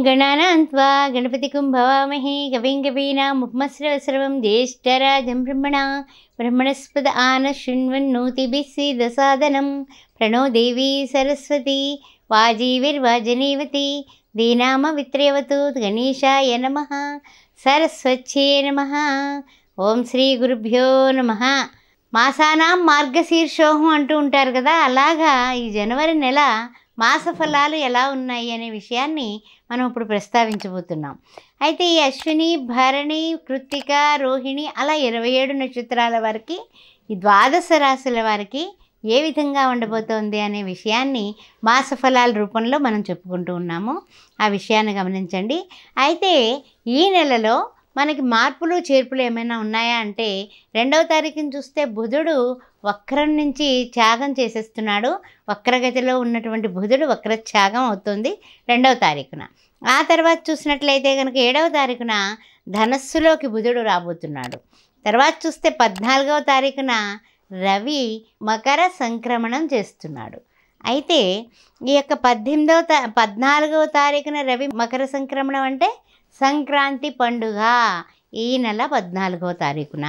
गणानां त्वा गणपतिं भवामहे कविं कवीनामुपमश्रवश्रवं ज्येष्ठराजं ब्रह्मणस्पद आनशृण्वन्नोतिभिः सीदसादनं प्रणो देवी सरस्वती वाजीविर्वाजनीवती दीनामवित्र्यवतु गणेशाय नमः सरस्वत्यै नमः। ఓం శ్రీ గురుభ్యో నమః. మాసానాం మార్గశీర్షోహం అంటూ ఉంటారు కదా, అలాగా ఈ జనవరి నెల మాస ఫలాలు ఎలా ఉన్నాయి అనే విషయాన్ని మనం ఇప్పుడు ప్రస్తావించబోతున్నాం. అయితే ఈ అశ్విని, భరణి, కృత్తిక, రోహిణి అలా 27 నక్షత్రాల వారికి, ఈ ద్వాదశ రాశుల వారికి ఏ విధంగా ఉండబోతోంది అనే విషయాన్ని మాస ఫలాల రూపంలో మనం చెప్పుకుంటూ ఉన్నాము. ఆ విషయాన్ని గమనించండి. అయితే ఈ నెలలో మనకి మార్పులు చేర్పులు ఏమైనా ఉన్నాయా అంటే, 2వ తారీఖుని చూస్తే బుధుడు వక్రం నుంచి త్యాగం చేసేస్తున్నాడు. వక్రగతిలో ఉన్నటువంటి బుధుడు వక్రత్యాగం అవుతుంది 2వ తారీఖున. ఆ తర్వాత చూసినట్లయితే కనుక 7వ తారీఖున ధనస్సులోకి బుధుడు రాబోతున్నాడు. తర్వాత చూస్తే 14వ తారీఖున రవి మకర సంక్రమణం చేస్తున్నాడు. అయితే ఈ యొక్క 14వ తారీఖున రవి మకర సంక్రమణం అంటే సంక్రాంతి పండుగ. ఈ నెల 14వ తారీఖున.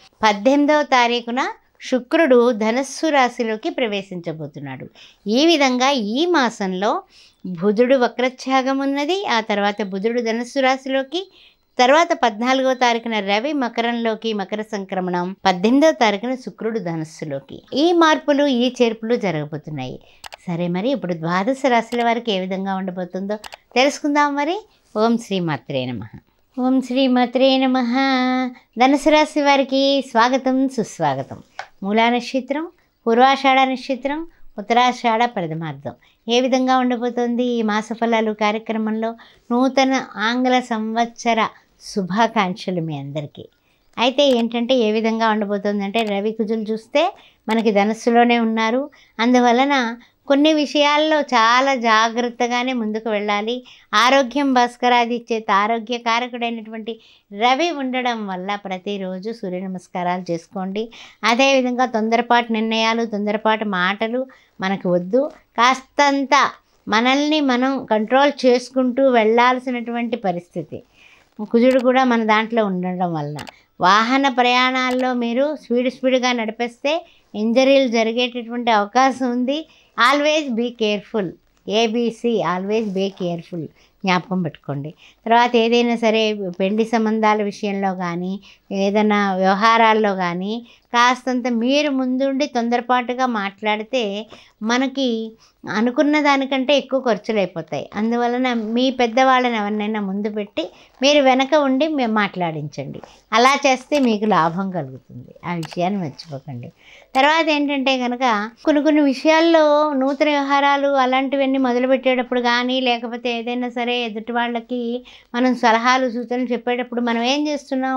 18వ తారీఖున శుక్రుడు ధనస్సు రాశిలోకి ప్రవేశించబోతున్నాడు. ఈ విధంగా ఈ మాసంలో బుధుడు వక్రత్యాగం ఉన్నది. ఆ తర్వాత బుధుడు ధనస్సు రాశిలోకి, తర్వాత 14వ తారీఖున రవి మకరంలోకి మకర సంక్రమణం, 18వ తారీఖున శుక్రుడు ధనస్సులోకి. ఈ మార్పులు ఈ చేర్పులు జరగబోతున్నాయి. సరే, మరి ఇప్పుడు ద్వాదశ రాశుల వారికి ఏ విధంగా ఉండబోతుందో తెలుసుకుందాం. మరి ఓం శ్రీ మాత్రే నమః. ఓం శ్రీ మాత్రే నమః. ధనుసు రాశి వారికి స్వాగతం, సుస్వాగతం. మూలా నక్షత్రం, పూర్వాషాఢ నక్షత్రం, ఉత్తరాషాఢ ప్రథమార్థం ఏ విధంగా ఉండబోతోంది ఈ మాస ఫలాలు కార్యక్రమంలో నూతన ఆంగ్ల సంవత్సర శుభాకాంక్షలు మీ అందరికీ. అయితే ఏంటంటే ఏ విధంగా ఉండబోతోందంటే, రవి కుజులు చూస్తే మనకి ధనస్సులోనే ఉన్నారు. అందువలన కొన్ని విషయాల్లో చాలా జాగ్రత్తగానే ముందుకు వెళ్ళాలి. ఆరోగ్యం భాస్కరాదిచ్చేత ఆరోగ్యకారకుడైనటువంటి రవి ఉండడం వల్ల ప్రతిరోజు సూర్య నమస్కారాలు చేసుకోండి. అదేవిధంగా తొందరపాటు నిర్ణయాలు, తొందరపాటు మాటలు మనకు వద్దు. కాస్తంత మనల్ని మనం కంట్రోల్ చేసుకుంటూ వెళ్ళాల్సినటువంటి పరిస్థితి. కుజుడు కూడా మన దాంట్లో ఉండడం వలన వాహన ప్రయాణాల్లో మీరు స్పీడ్గా నడిపేస్తే ఇంజరీలు జరిగేటటువంటి అవకాశం ఉంది. Always be careful. ABC, always be careful జ్ఞాపకం పెట్టుకోండి. తర్వాత ఏదైనా సరే పెళ్లి సంబంధాల విషయంలో కానీ, ఏదైనా వ్యవహారాల్లో కానీ కాస్తంత మీరు ముందుండి తొందరపాటుగా మాట్లాడితే మనకి అనుకున్న దానికంటే ఎక్కువ ఖర్చులు అయిపోతాయి. అందువలన మీ పెద్దవాళ్ళని ఎవరినైనా ముందు పెట్టి మీరు వెనక ఉండి మేము మాట్లాడించండి. అలా చేస్తే మీకు లాభం కలుగుతుంది. ఆ విషయాన్ని మర్చిపోకండి. తర్వాత ఏంటంటే కనుక కొన్ని విషయాల్లో నూతన వ్యవహారాలు అలాంటివన్నీ మొదలుపెట్టేటప్పుడు కానీ, లేకపోతే ఏదైనా సరే ఎదుటి వాళ్ళకి మనం సలహాలు సూచనలు చెప్పేటప్పుడు మనం ఏం చేస్తున్నాం,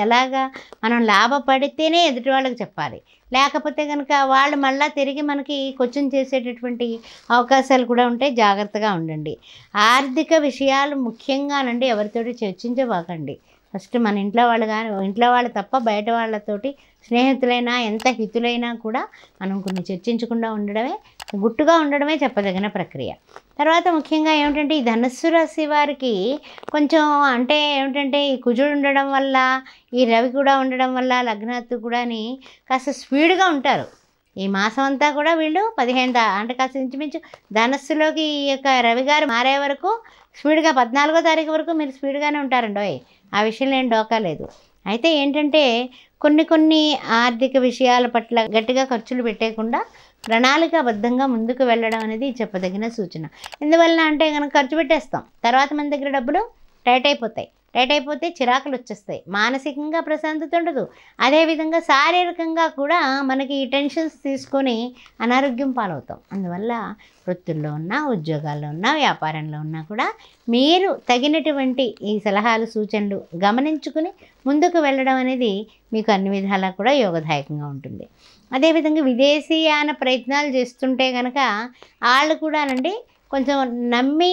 మనం లాభపడితేనే ఎదుటి వాళ్ళకి చెప్పాలి. లేకపోతే కనుక వాళ్ళు మళ్ళీ తిరిగి మనకి క్వశ్చన్ చేసేటటువంటి అవకాశాలు కూడా ఉంటాయి. జాగ్రత్తగా ఉండండి. ఆర్థిక విషయాలు ముఖ్యంగానండి ఎవరితోటి చర్చించబాకండి. ఫస్ట్ మన ఇంట్లో వాళ్ళు తప్ప బయట వాళ్ళతోటి స్నేహితులైనా ఎంత హితులైనా కూడా మనం కొన్ని చర్చించకుండా గుట్టుగా ఉండడమే చెప్పదగిన ప్రక్రియ. తర్వాత ముఖ్యంగా ఏమిటంటే ఈ ధనుస్సు రాశి వారికి కొంచెం అంటే ఏమిటంటే ఈ కుజుడు ఉండడం వల్ల, ఈ రవి కూడా ఉండడం వల్ల లగ్నాత్తు కూడాని కాస్త స్పీడ్గా ఉంటారు. ఈ మాసం అంతా కూడా వీళ్ళు 15 అంటే కాస్త ఇంచుమించు ధనస్సులోకి ఈ యొక్క రవి గారు మారే వరకు స్పీడ్గా 14వ తారీఖు వరకు మీరు స్పీడ్గానే ఉంటారండి. ఆ విషయంలో ఏం డోకా లేదు. అయితే ఏంటంటే కొన్ని ఆర్థిక విషయాల పట్ల గట్టిగా ఖర్చులు పెట్టేయకుండా ప్రణాళికాబద్ధంగా ముందుకు వెళ్ళడం అనేది చెప్పదగిన సూచన. ఎందువల్ల అంటే కనుక ఖర్చు పెట్టేస్తాం, తర్వాత మన దగ్గర డబ్బులు టైట్ అయిపోతే చిరాకులు వచ్చేస్తాయి. మానసికంగా ప్రశాంతత ఉండదు. అదేవిధంగా శారీరకంగా కూడా మనకి ఈ టెన్షన్స్ తీసుకొని అనారోగ్యం పాలవుతాం. అందువల్ల వృత్తుల్లో ఉన్నా, ఉద్యోగాల్లో ఉన్నా, వ్యాపారంలో ఉన్నా కూడా మీరు తగినటువంటి ఈ సలహాలు సూచనలు గమనించుకుని ముందుకు వెళ్ళడం అనేది మీకు అన్ని విధాలా కూడా యోగదాయకంగా ఉంటుంది. అదేవిధంగా విదేశీయాన ప్రయత్నాలు చేస్తుంటే కనుక వాళ్ళు కూడానండి కొంచెం నమ్మి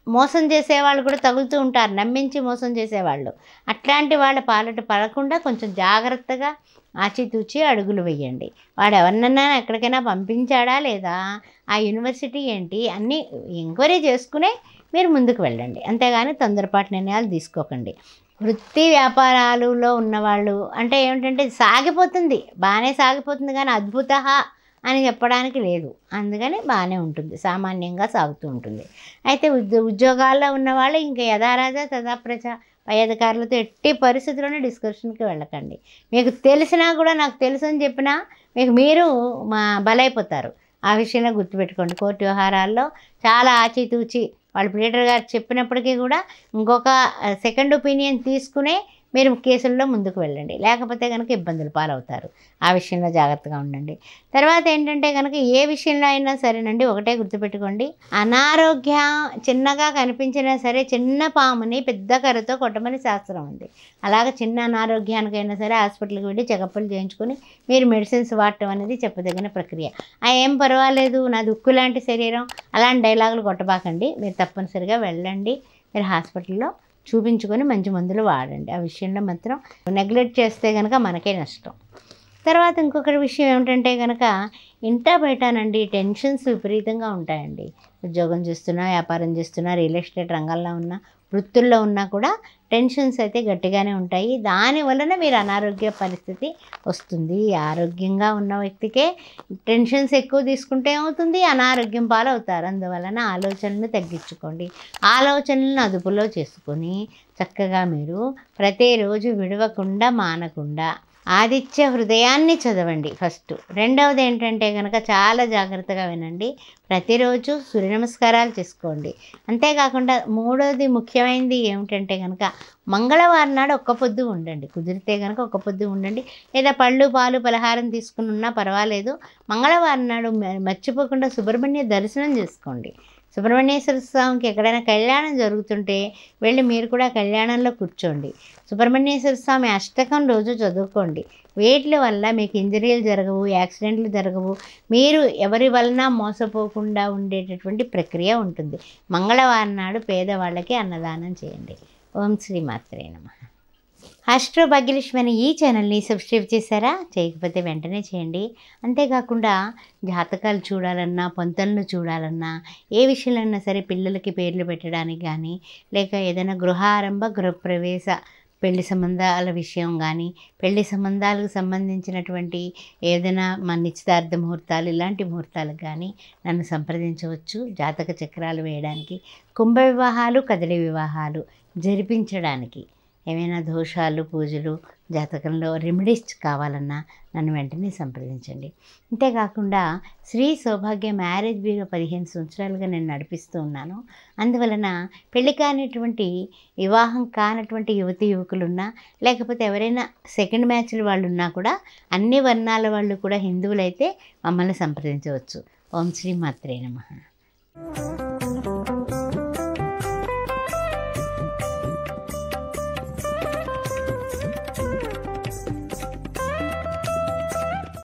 మోసం చేసేవాళ్ళు కూడా తగులుతూ ఉంటారు, నమ్మించి మోసం చేసేవాళ్ళు. అట్లాంటి వాళ్ళ పాలట పడకుండా కొంచెం జాగ్రత్తగా ఆచితూచి అడుగులు వేయండి. వాడు ఎవరినన్నా ఎక్కడికైనా పంపించాడా లేదా, ఆ యూనివర్సిటీ ఏంటి అన్నీ ఎంక్వైరీ చేసుకునే మీరు ముందుకు వెళ్ళండి. అంతేగాని తొందరపాటు నిర్ణయాలు తీసుకోకండి. వృత్తి వ్యాపారాలలో ఉన్నవాళ్ళు అంటే ఏమిటంటే సాగిపోతుంది, బాగానే సాగిపోతుంది, కానీ అద్భుత అని చెప్పడానికి లేదు. అందుకని బాగానే ఉంటుంది, సామాన్యంగా సాగుతూ ఉంటుంది. అయితే ఉద్యోగాల్లో ఉన్నవాళ్ళు ఇంకా యథారాజా తథా ప్రజ, పై అధికారులతో ఎట్టి పరిస్థితుల్లోనే డిస్కషన్కి వెళ్ళకండి. మీకు తెలిసినా కూడా నాకు తెలుసు అని చెప్పినా మీరు బలైపోతారు. ఆ విషయంలో గుర్తుపెట్టుకోండి. కోర్టు వ్యవహారాల్లో చాలా ఆచితూచి వాళ్ళ ప్లేటర్ గారు చెప్పినప్పటికీ కూడా ఇంకొక సెకండ్ ఒపీనియన్ తీసుకునే మీరు కేసుల్లో ముందుకు వెళ్ళండి. లేకపోతే కనుక ఇబ్బందులు పాలవుతారు. ఆ విషయంలో జాగ్రత్తగా ఉండండి. తర్వాత ఏంటంటే కనుక ఏ విషయంలో అయినా సరేనండి, ఒకటే గుర్తుపెట్టుకోండి, అనారోగ్యం చిన్నగా కనిపించినా సరే చిన్న పాముని పెద్ద కర్రతో కొట్టమని శాస్త్రం ఉంది. అలాగే చిన్న అనారోగ్యానికైనా సరే హాస్పిటల్కి వెళ్ళి చెకప్లు చేయించుకొని మీరు మెడిసిన్స్ వాడటం అనేది చెప్పదగిన ప్రక్రియ. ఏం పర్వాలేదు, నాది ఉక్కు లాంటి శరీరం, అలాంటి డైలాగులు కొట్టబాకండి. మీరు తప్పనిసరిగా వెళ్ళండి, మీరు హాస్పిటల్లో చూపించుకొని మంచి మందులు వాడండి. ఆ విషయంలో మాత్రం నెగ్లెక్ట్ చేస్తే కనుక మనకే నష్టం. తర్వాత ఇంకొకటి విషయం ఏమిటంటే కనుక ఇంటా బయటనండి టెన్షన్స్ విపరీతంగా ఉంటాయండి. ఉద్యోగం చేస్తున్నా, వ్యాపారం చేస్తున్నా, రియల్ ఎస్టేట్ రంగంలో ఉన్న, వృత్తుల్లో ఉన్నా కూడా టెన్షన్స్ అయితే గట్టిగానే ఉంటాయి. దానివలన మీరు అనారోగ్య పరిస్థితి వస్తుంది. ఆరోగ్యంగా ఉన్న వ్యక్తికే టెన్షన్స్ ఎక్కువ తీసుకుంటే ఏమవుతుంది, అనారోగ్యం పాలవుతారు. అందువలన ఆలోచనలు తగ్గించుకోండి. ఆలోచనలను అదుపులో చేసుకొని చక్కగా మీరు ప్రతిరోజు విడవకుండా మానకుండా ఆదిత్య హృదయాన్ని చదవండి ఫస్ట్. రెండవది ఏంటంటే కనుక చాలా జాగ్రత్తగా వినండి, ప్రతిరోజు సూర్య నమస్కారాలు చేసుకోండి. అంతేకాకుండా మూడవది ముఖ్యమైనది ఏమిటంటే కనుక మంగళవారం నాడు ఒక్క పొద్దు ఉండండి. కుదిరితే కనుక ఒక్క పొద్దు ఉండండి, లేదా పళ్ళు పాలు పలహారం తీసుకుని ఉన్నా పర్వాలేదు. మంగళవారం నాడు మర్చిపోకుండా సుబ్రహ్మణ్య దర్శనం చేసుకోండి. సుబ్రహ్మణ్యేశ్వర స్వామికి ఎక్కడైనా కళ్యాణం జరుగుతుంటే వెళ్ళి మీరు కూడా కళ్యాణంలో కూర్చోండి. సుబ్రహ్మణ్యేశ్వర స్వామి అష్టకం రోజు చదువుకోండి. వీటి వల్ల మీకు ఇంజరీలు జరగవు, యాక్సిడెంట్లు జరగవు, మీరు ఎవరి వలన మోసపోకుండా ఉండేటటువంటి ప్రక్రియ ఉంటుంది. మంగళవారం నాడు పేదవాళ్ళకి అన్నదానం చేయండి. ఓం శ్రీ మాత్రే నమః. ఆస్ట్రో భాగ్యలక్ష్మి అనే ఈ ఛానల్ని సబ్స్క్రైబ్ చేశారా? చేయకపోతే వెంటనే చేయండి. అంతేకాకుండా జాతకాలు చూడాలన్నా, పొంతనలు చూడాలన్నా, ఏ విషయంలో సరే పిల్లలకి పేర్లు పెట్టడానికి కానీ, లేక ఏదైనా గృహారంభ గృహప్రవేశ పెళ్లి సంబంధాల విషయం కానీ, పెళ్లి సంబంధాలకు సంబంధించినటువంటి ఏదైనా మన నిశ్చితార్థ ముహూర్తాలు, ఇలాంటి ముహూర్తాలకు కానీ నన్ను సంప్రదించవచ్చు. జాతక చక్రాలు వేయడానికి, కుంభ వివాహాలు, కదలి వివాహాలు జరిపించడానికి, ఏమైనా దోషాలు, పూజలు, జాతకంలో రెమెడీస్ కావాలన్నా నన్ను వెంటనే సంప్రదించండి. అంతేకాకుండా శ్రీ సౌభాగ్య మ్యారేజ్ బ్యూరో 15 సంవత్సరాలుగా నేను నడిపిస్తూ ఉన్నాను. అందువలన పెళ్లి కానిటువంటి, వివాహం కానటువంటి యువతి యువకులున్నా, లేకపోతే ఎవరైనా సెకండ్ మ్యాచ్లు వాళ్ళు ఉన్నా కూడా అన్ని వర్ణాల వాళ్ళు కూడా హిందువులైతే మమ్మల్ని సంప్రదించవచ్చు. ఓం శ్రీ మాత్రే నమః.